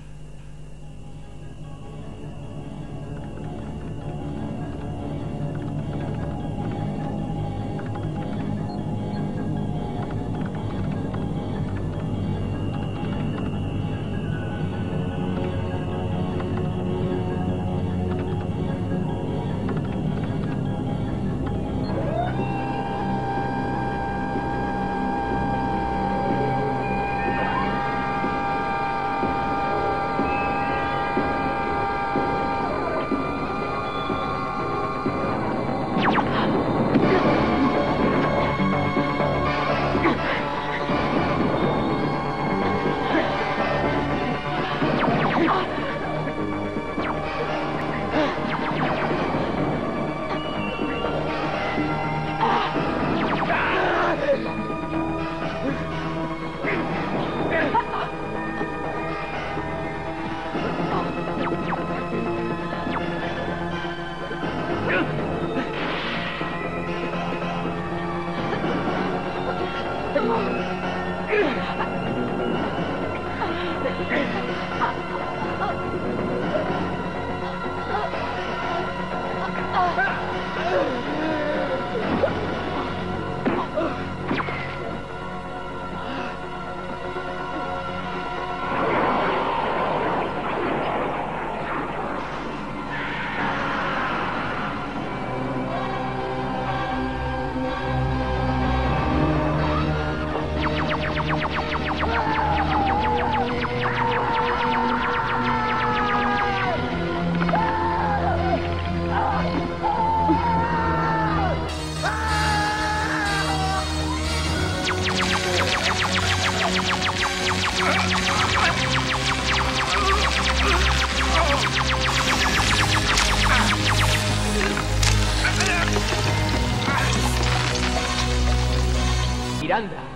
Miranda.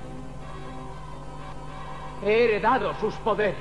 He heredado sus poderes.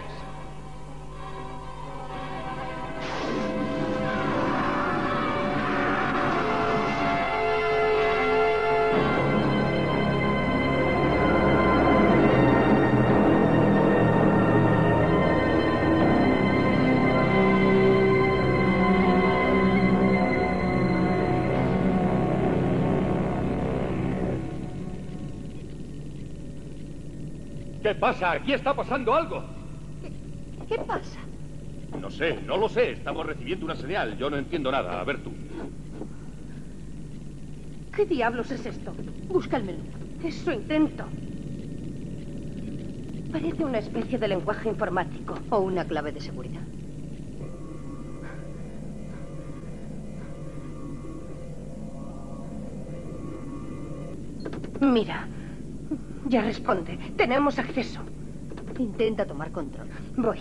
¿Qué pasa? Aquí está pasando algo. ¿Qué pasa? No sé, no lo sé. Estamos recibiendo una señal. Yo no entiendo nada. A ver tú. ¿Qué diablos es esto? Busca el menú. Eso intento. Parece una especie de lenguaje informático. O una clave de seguridad. Mira, ya responde. Tenemos acceso. Intenta tomar control. Voy.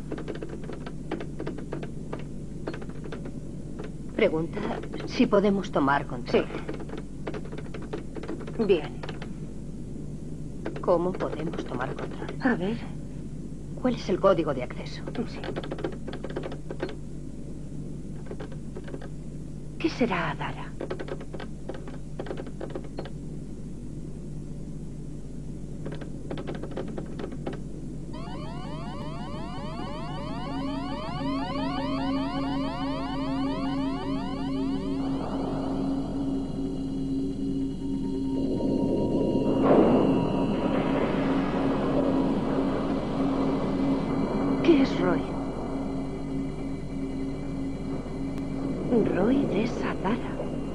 Pregunta si podemos tomar control. Sí. Bien. ¿Cómo podemos tomar control? A ver. ¿Cuál es el código de acceso? Sí. ¿Qué será Adara? ¿Qué es Roy? Roy de Adara.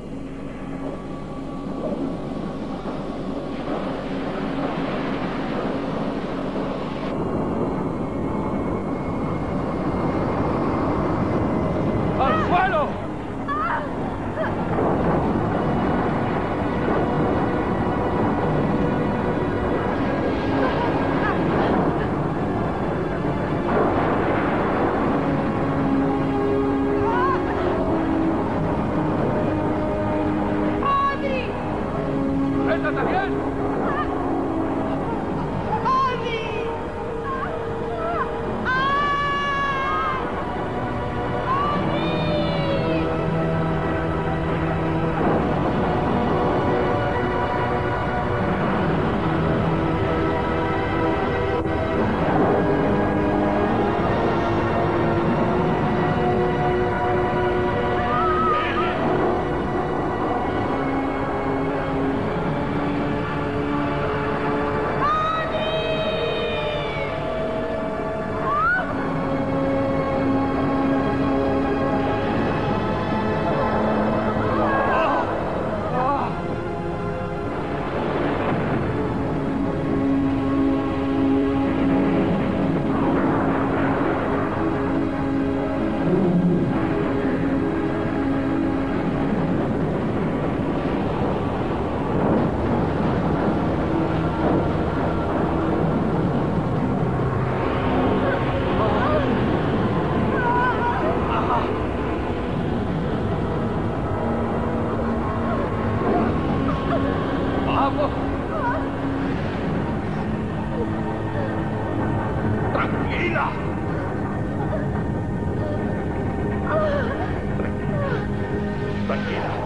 ¡Al suelo! ¡Suéltate bien! ¡Vamos! ¡Tranquila! Tranquila.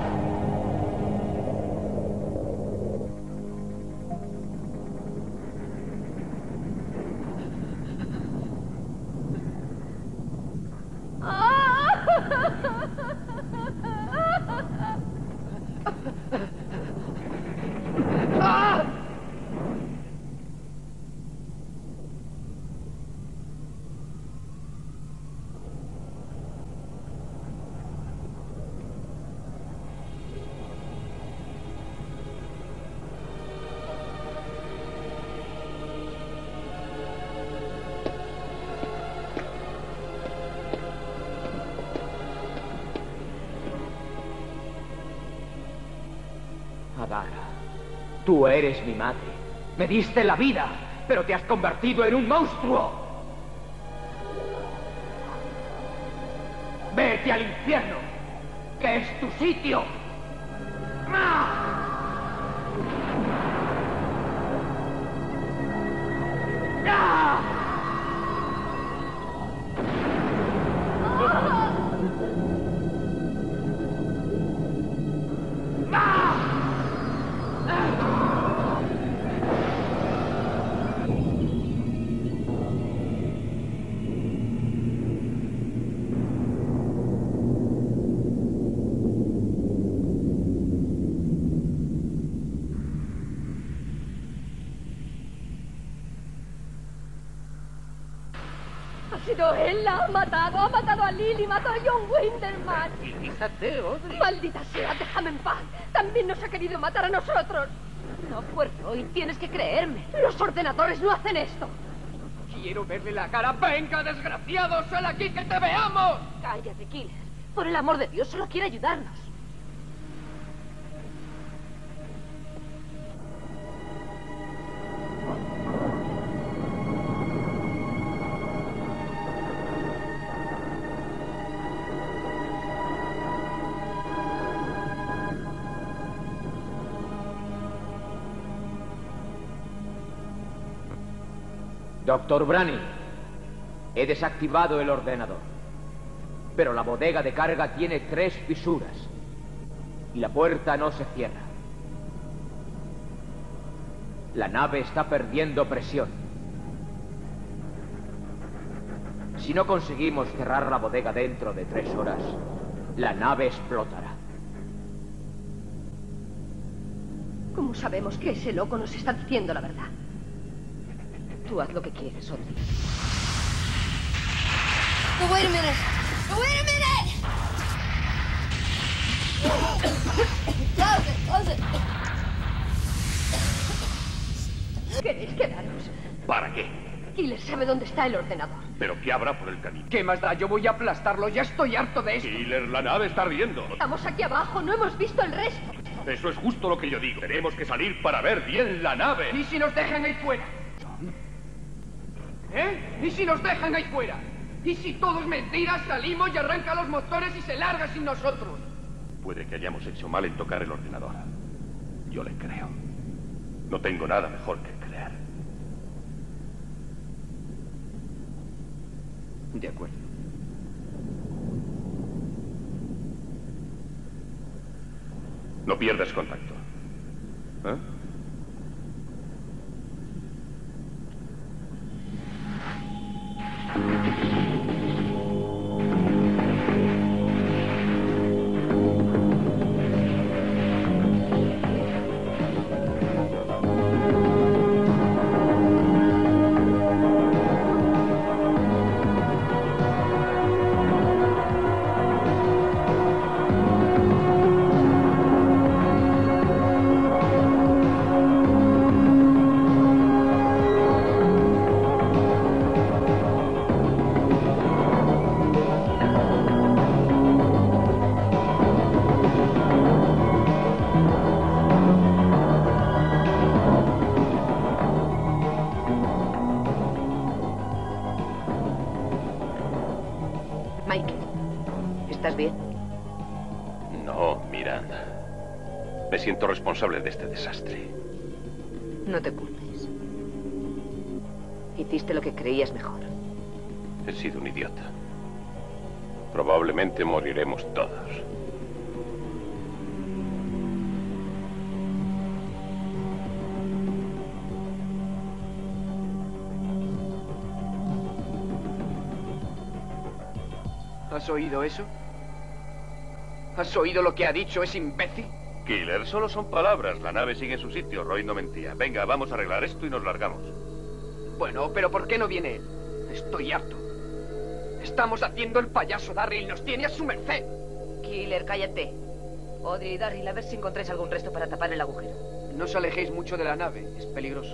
Adara, tú eres mi madre. Me diste la vida, pero te has convertido en un monstruo. Vete al infierno, que es tu sitio. sido él, la ha matado a Lily, mató a John Winterman. Fíjate, Audrey. Maldita sea, déjame en paz. También nos ha querido matar a nosotros. No fue Roy, tienes que creerme. Los ordenadores no hacen esto. Quiero verle la cara. ¡Venga, desgraciado! ¡Sal aquí que te veamos! Cállate, Killer. Por el amor de Dios, solo quiere ayudarnos. Doctor Branning, he desactivado el ordenador. Pero la bodega de carga tiene 3 fisuras. Y la puerta no se cierra. La nave está perdiendo presión. Si no conseguimos cerrar la bodega dentro de 3 horas, la nave explotará. ¿Cómo sabemos que ese loco nos está diciendo la verdad? Tú haz lo que quieres, Audrey. No, wait a minute. No, wait a minute! Close it. ¿Queréis quedaros? ¿Para qué? Killer sabe dónde está el ordenador. ¿Pero qué habrá por el camino? ¿Qué más da? Yo voy a aplastarlo. Ya estoy harto de esto. Killer, la nave está ardiendo. Estamos aquí abajo, no hemos visto el resto. Eso es justo lo que yo digo. Tenemos que salir para ver bien la nave. ¿Y si nos dejan ahí fuera? ¿Eh? ¿Y si nos dejan ahí fuera? ¿Y si todo es mentira, salimos y arranca los motores y se larga sin nosotros? Puede que hayamos hecho mal en tocar el ordenador. Yo le creo. No tengo nada mejor que creer. De acuerdo. No pierdas contacto. ¿Eh? ¿Estás bien? No, Miranda. Me siento responsable de este desastre. No te culpes. Hiciste lo que creías mejor. He sido un idiota. Probablemente moriremos todos. ¿Has oído eso? ¿Has oído lo que ha dicho ese imbécil? Killer, solo son palabras. La nave sigue en su sitio. Roy no mentía. Venga, vamos a arreglar esto y nos largamos. Bueno, pero ¿por qué no viene él? Estoy harto. Estamos haciendo el payaso. Darryl nos tiene a su merced. Killer, cállate. Audrey y Darryl, a ver si encontráis algún resto para tapar el agujero. No os alejéis mucho de la nave. Es peligroso.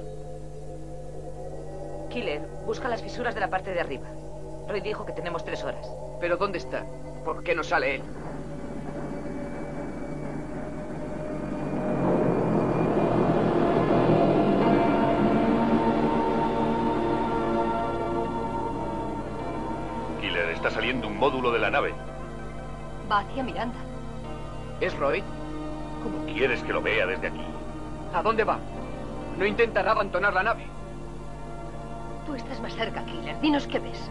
Killer, busca las fisuras de la parte de arriba. Roy dijo que tenemos 3 horas. ¿Pero dónde está? ¿Por qué no sale él? Killer, está saliendo un módulo de la nave. Va hacia Miranda. ¿Es Roy? ¿Cómo quieres que lo vea desde aquí? ¿A dónde va? ¿No intentará abandonar la nave? Tú estás más cerca, Killer. Dinos qué ves.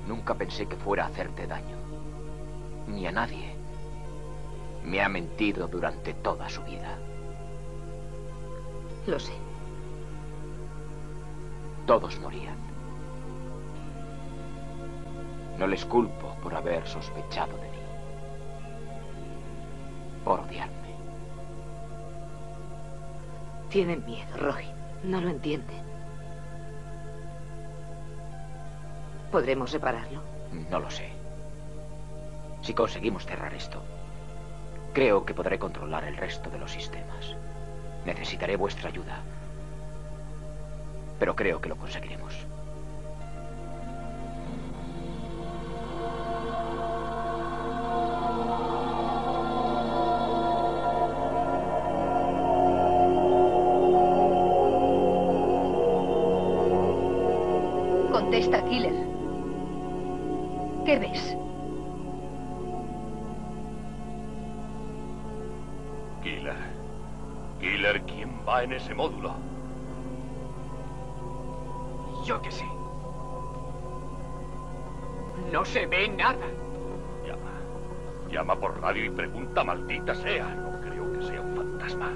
Nunca pensé que fuera a hacerte daño. Ni a nadie. Me ha mentido durante toda su vida. Lo sé. Todos morían. No les culpo por haber sospechado de mí. Por odiarme. Tienen miedo, Rohit. No lo entienden. ¿Podremos repararlo? No lo sé. Si conseguimos cerrar esto, creo que podré controlar el resto de los sistemas. Necesitaré vuestra ayuda. Pero creo que lo conseguiremos. Contesta, Killer. ¿Qué ves? Killer, ¿quién va en ese módulo? Yo qué sé. No se ve nada. Llama por radio y pregunta, maldita sea. No creo que sea un fantasma.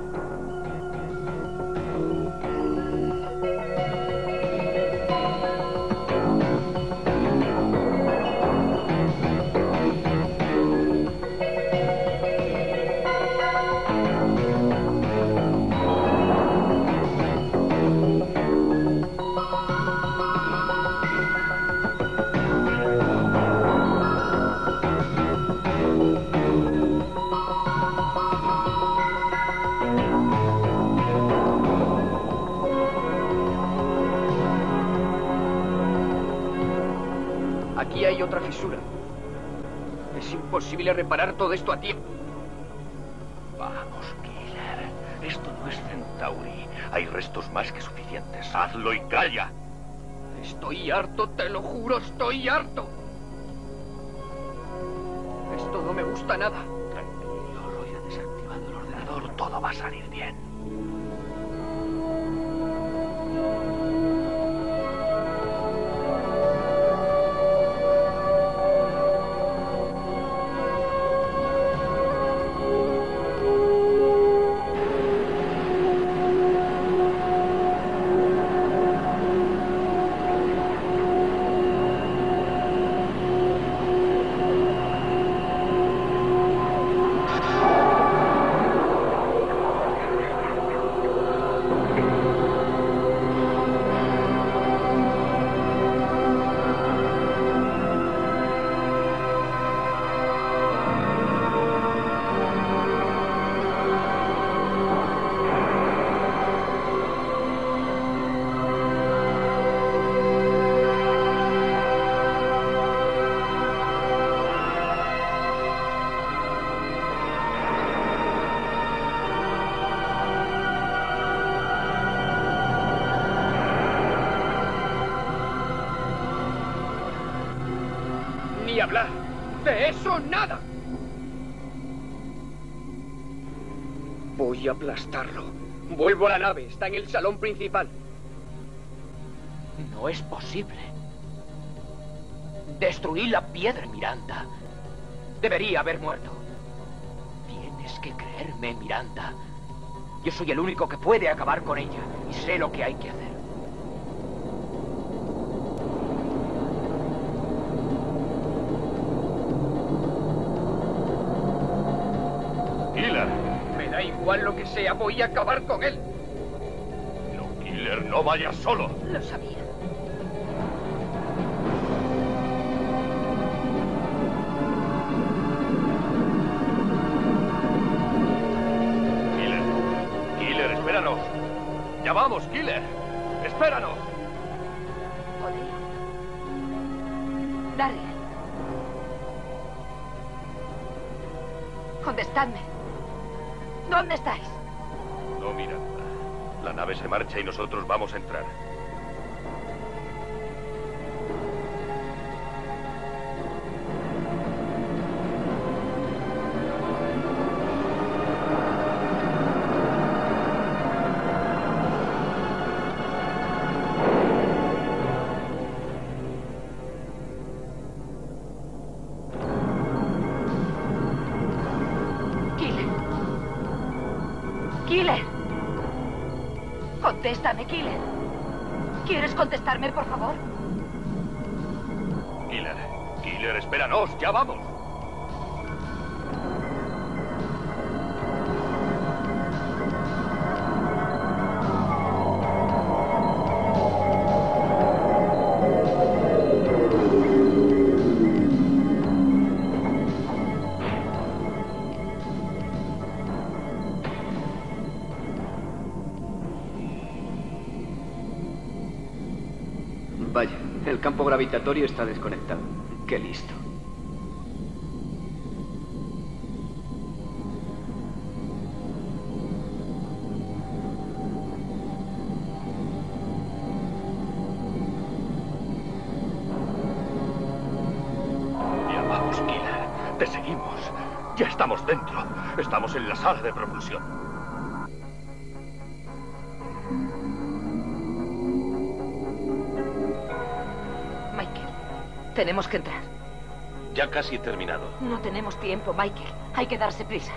Aquí hay otra fisura. Es imposible reparar todo esto a tiempo. Vamos, Killer. Esto no es Centauri. Hay restos más que suficientes. Hazlo y calla. Estoy harto, te lo juro, estoy harto. Esto no me gusta nada. Tranquilo, Roy ha desactivado el ordenador. Todo va a salir bien. Ni hablar. De eso nada. Voy a aplastarlo. Vuelvo a la nave. Está en el salón principal. No es posible. Destruí la piedra, Miranda. Debería haber muerto. Tienes que creerme, Miranda. Yo soy el único que puede acabar con ella. Y sé lo que hay que hacer. Me da igual lo que sea, voy a acabar con él. No, Killer, no vayas solo. Lo sabía. Killer, espéranos. Ya vamos, Killer. Espéranos. Darryl. Contestadme. ¿Dónde estáis? No, Miranda. La nave se marcha y nosotros vamos a entrar. Contéstame, Killer. ¿Quieres contestarme, por favor? Killer, espéranos, ya vamos. Vaya, el campo gravitatorio está desconectado. Qué listo. Ya vamos, Killer. Te seguimos. Ya estamos dentro. Estamos en la sala de propulsión. Tenemos que entrar. Ya casi he terminado. No tenemos tiempo, Michael. Hay que darse prisa.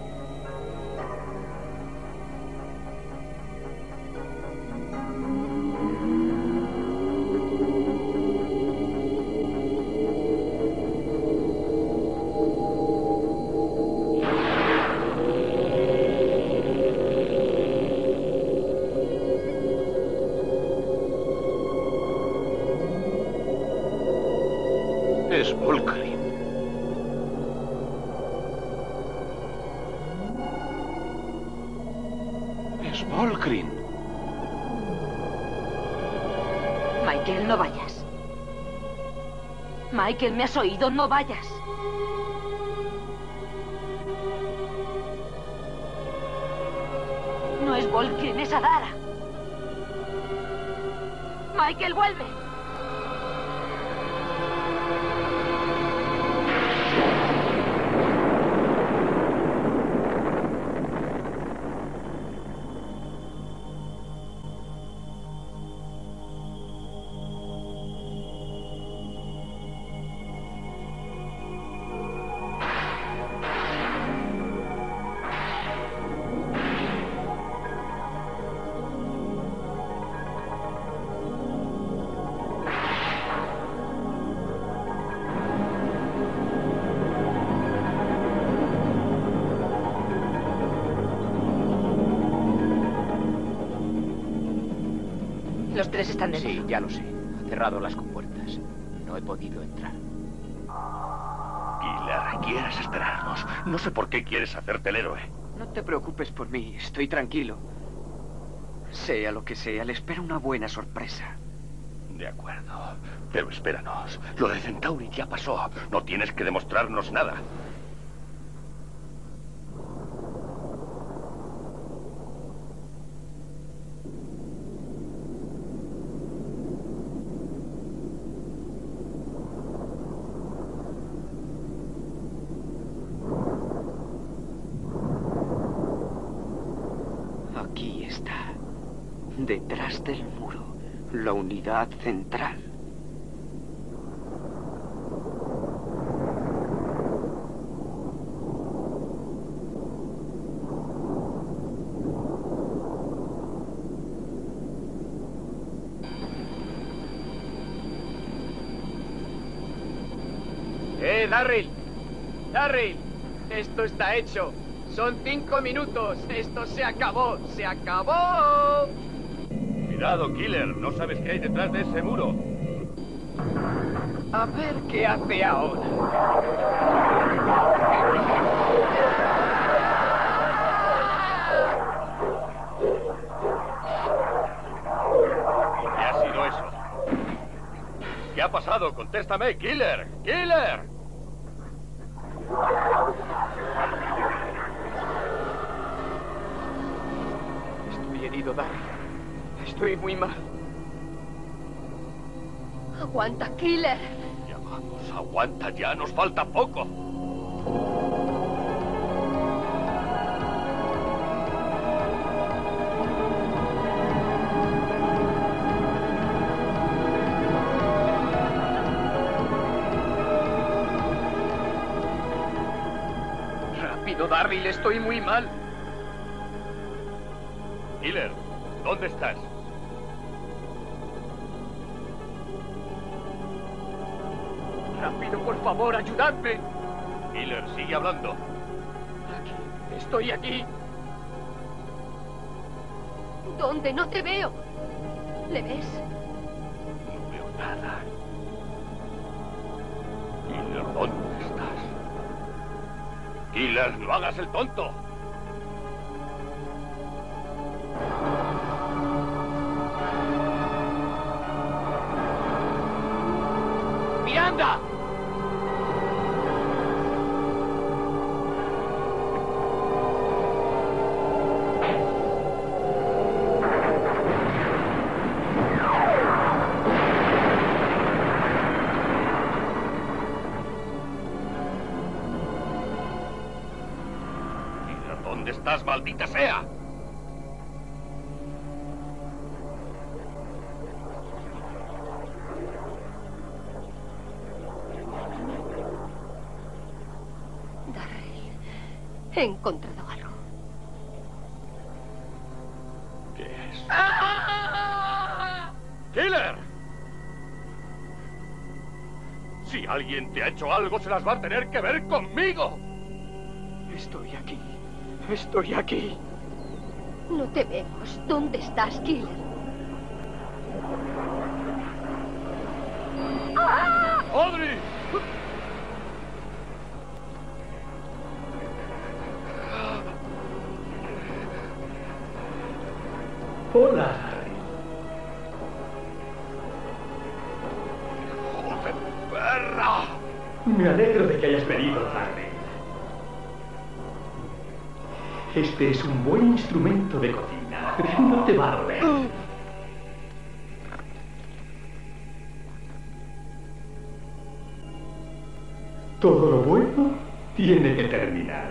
Es Volkrin. Es Volkrin. Michael, no vayas. Michael, ¿me has oído? No vayas. No es Volkrin, es Adara. Michael, vuelve. Los tres están dentro. Sí, ya lo sé. Ha cerrado las compuertas. No he podido entrar. Killer, ¿quieres esperarnos? No sé por qué quieres hacerte el héroe. No te preocupes por mí. Estoy tranquilo. Sea lo que sea, le espera una buena sorpresa. De acuerdo. Pero espéranos. Lo de Centauri ya pasó. No tienes que demostrarnos nada. Aquí está. Detrás del muro. La unidad central. Darryl! ¡Darryl! Esto está hecho. Son 5 minutos. Esto se acabó. ¡Se acabó! Cuidado, Killer. No sabes qué hay detrás de ese muro. A ver qué hace ahora. ¿Qué ha sido eso? ¿Qué ha pasado? Contéstame, Killer. ¡Killer! Estoy herido, Darryl. Estoy muy mal. Aguanta, Killer. Ya vamos, aguanta ya. Nos falta poco. Rápido, Darryl. Estoy muy mal. Killer, ¿dónde estás? Rápido, por favor, ayudadme. Killer, sigue hablando. Aquí, estoy aquí. ¿Dónde? No te veo. ¿Le ves? No veo nada. Killer, ¿dónde estás? Killer, no hagas el tonto. ¡Miranda! ¿Dónde estás, maldita sea? He encontrado algo. ¿Qué es? ¡Ah! ¡Killer! Si alguien te ha hecho algo, se las va a tener que ver conmigo. Estoy aquí. Estoy aquí. No te vemos. ¿Dónde estás, Killer? ¡Ah! ¡Audrey! Hola. ¡Joder, perra! Me alegro de que hayas venido tarde. Este es un buen instrumento de cocina. No te va a doler. Todo lo bueno tiene que terminar.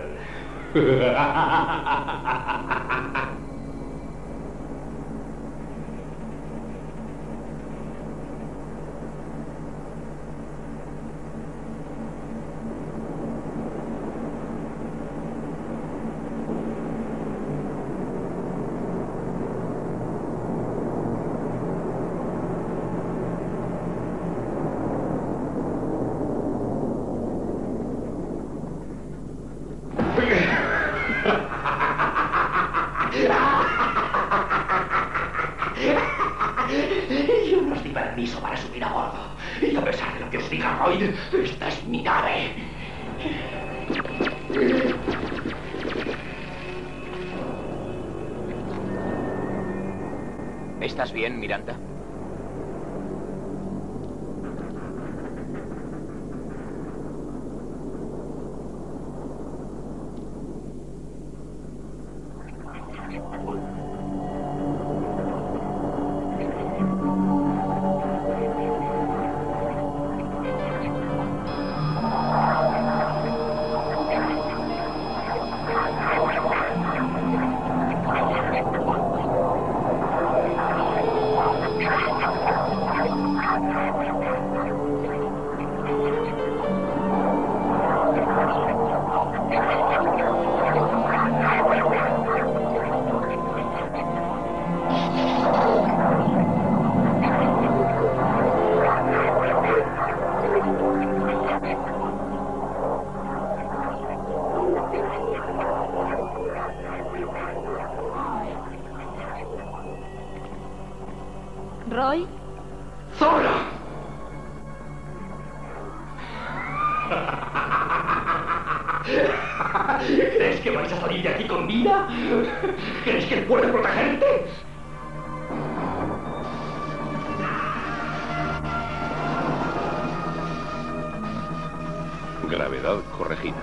Yo no os di permiso para subir a bordo. Y a pesar de lo que os diga Roy, esta es mi nave. ¿Estás bien, Miranda? ¿Roy? ¡Zora! ¿Crees que vais a salir de aquí con vida? ¿Crees que puede protegerte? Gravedad corregida.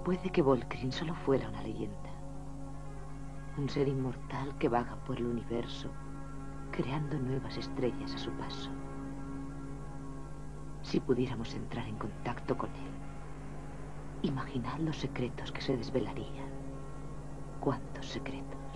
Puede que Volkrin solo fuera una leyenda. Un ser inmortal que vaga por el universo, creando nuevas estrellas a su paso. Si pudiéramos entrar en contacto con él, imaginad los secretos que se desvelarían. ¿Cuántos secretos?